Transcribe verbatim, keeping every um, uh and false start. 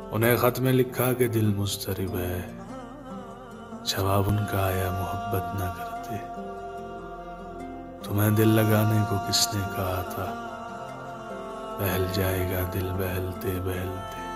उन्हें खत में लिखा कि दिल मुस्तरिब है, जवाब उनका आया मोहब्बत ना करते। तुम्हें दिल लगाने को किसने कहा था, बहल जाएगा दिल बहलते बहलते।